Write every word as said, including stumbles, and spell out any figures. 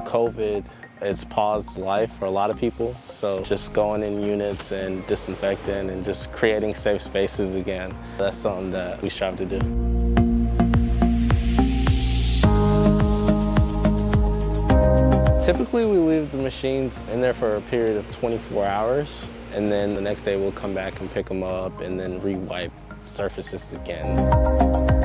COVID, it's paused life for a lot of people. So just going in units and disinfecting and just creating safe spaces again, that's something that we strive to do. Typically, we leave the machines in there for a period of twenty-four hours, and then the next day we'll come back and pick them up and then re-wipe surfaces again.